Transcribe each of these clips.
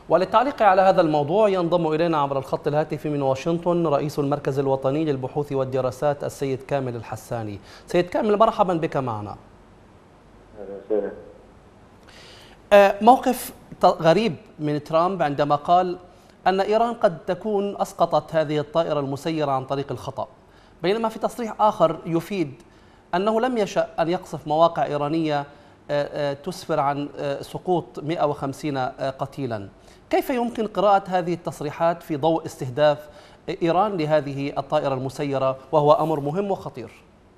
وللتعليق على هذا الموضوع ينضم إلينا عبر الخط الهاتفي من واشنطن رئيس المركز الوطني للبحوث والدراسات السيد كامل الحساني. سيد كامل، مرحبا بك معنا. موقف غريب من ترامب عندما قال أن إيران قد تكون أسقطت هذه الطائرة المسيرة عن طريق الخطأ، بينما في تصريح آخر يفيد أنه لم يشأ أن يقصف مواقع إيرانية تسفر عن سقوط 150 قتيلا. كيف يمكن قراءة هذه التصريحات في ضوء استهداف إيران لهذه الطائرة المسيرة، وهو أمر مهم وخطير؟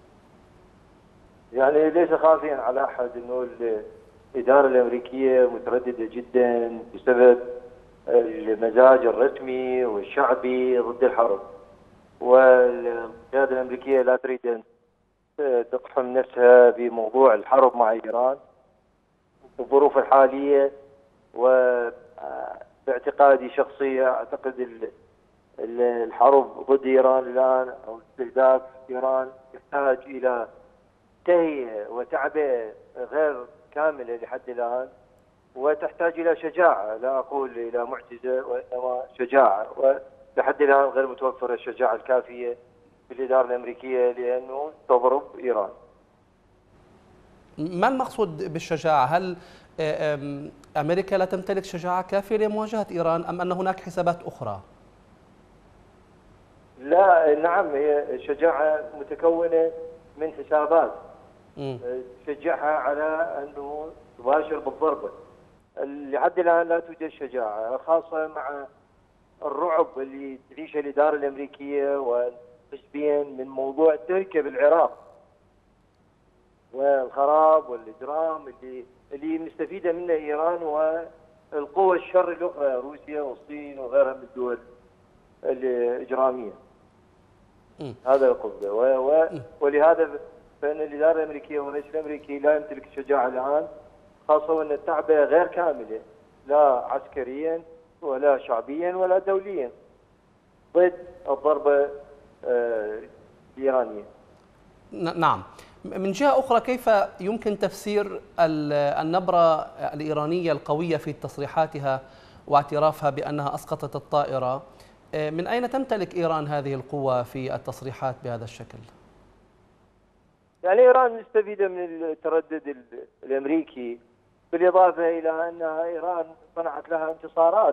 يعني ليس خافيا على أحد أنه الإدارة الأمريكية مترددة جدا بسبب المزاج الرسمي والشعبي ضد الحرب، والقيادة الأمريكية لا تريد أن تقحم نفسها بموضوع الحرب مع إيران في الظروف الحالية. وباعتقادي شخصي أعتقد الحرب ضد إيران الآن أو استهداف إيران يحتاج إلى تهيئة وتعبئة غير كاملة لحد الآن، وتحتاج إلى شجاعة، لا أقول إلى معجزة وإنما شجاعة، ولحد الآن غير متوفرة الشجاعة الكافية في الإدارة الأمريكية لأنه تضرب إيران. ما المقصود بالشجاعة؟ هل أمريكا لا تمتلك شجاعة كافية لمواجهة إيران أم أن هناك حسابات أخرى؟ لا، نعم، هي شجاعة متكونة من حسابات تشجعها على أنه تباشر بالضربة. لحد الآن لا توجد شجاعة، خاصة مع الرعب اللي تعيشه الإدارة الأمريكية والحزبين من موضوع التركة بالعراق والخراب والإجرام اللي مستفيدة منه إيران والقوى الشر الأخرى روسيا والصين وغيرها من الدول الإجرامية. هذا القصد، ولهذا فإن الإدارة الأمريكية والرئيس الأمريكي لا يمتلك الشجاعة الآن، خاصة وأن التعبئة غير كاملة لا عسكريا ولا شعبيا ولا دوليا ضد الضربة الإيرانية. نعم. من جهة أخرى، كيف يمكن تفسير النبرة الإيرانية القوية في تصريحاتها واعترافها بأنها أسقطت الطائرة؟ من أين تمتلك إيران هذه القوة في التصريحات بهذا الشكل؟ يعني إيران مستفيدة من التردد الأمريكي، بالإضافة إلى أنها إيران صنعت لها انتصارات.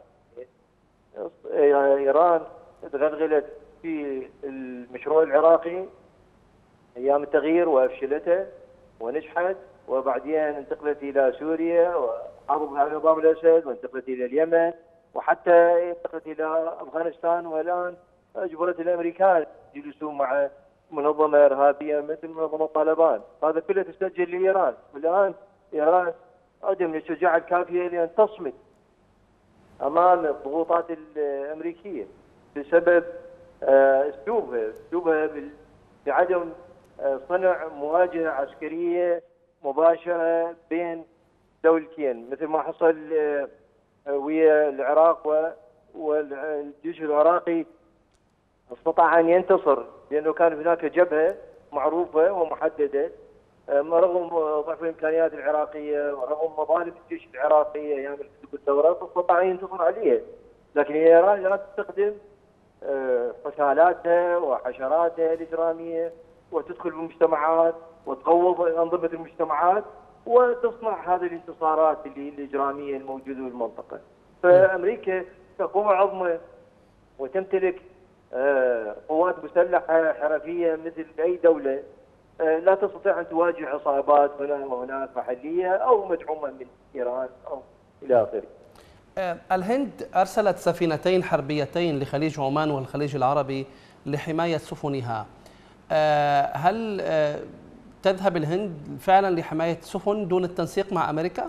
إيران تغلغلت في المشروع العراقي أيام التغيير وأفشلته ونجحت، وبعدين انتقلت إلى سوريا وحاربت على نظام الأسد، وانتقلت إلى اليمن، وحتى انتقلت إلى أفغانستان، والآن أجبرت الأمريكان يجلسون مع منظمة إرهابية مثل منظمة طالبان. هذا كله تسجل لإيران، والآن إيران عدم الشجاعة الكافية لأن تصمد أمام الضغوطات الأمريكية بسبب أسلوبها بعدم صنع مواجهة عسكرية مباشرة بين دولتين، مثل ما حصل ويا العراق، والجيش العراقي استطاع أن ينتصر لأنه كان هناك جبهة معروفة ومحددة، رغم ضعف الإمكانيات العراقية ورغم مظالم الجيش العراقي أيام الثورة استطاع أن ينتصر عليها. لكن إيران لا تستخدم حثالاتها وحشراتها الإجرامية وتدخل بالمجتمعات وتقوض أنظمة المجتمعات وتصنع هذه الانتصارات الإجرامية الموجودة في المنطقة. فأمريكا كقوة عظمى وتمتلك قوات مسلحة حرفية مثل أي دولة، لا تستطيع أن تواجه عصابات هنا وهناك محلية أو مدعومة من إيران أو إلى آخره. الهند أرسلت سفينتين حربيتين لخليج عمان والخليج العربي لحماية سفنها. هل تذهب الهند فعلا لحماية سفن دون التنسيق مع أمريكا؟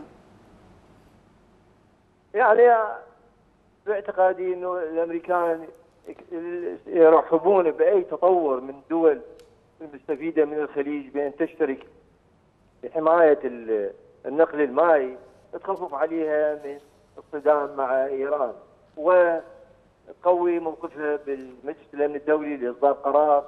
يعني باعتقادي أنه الأمريكان يرحبون بأي تطور من دول المستفيدة من الخليج بأن تشترك في حماية النقل المائي، تخفف عليها من الصدام مع إيران، وتقوي موقفها بالمجلس الأمن الدولي لإصدار قرار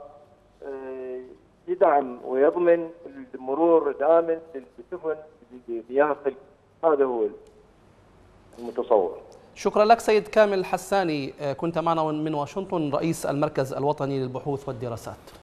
يدعم ويضمن المرور الآمن للسفن بمياه الخليج. هذا هو المتصور. شكرا لك سيد كامل حساني، كنت معنا من واشنطن، رئيس المركز الوطني للبحوث والدراسات.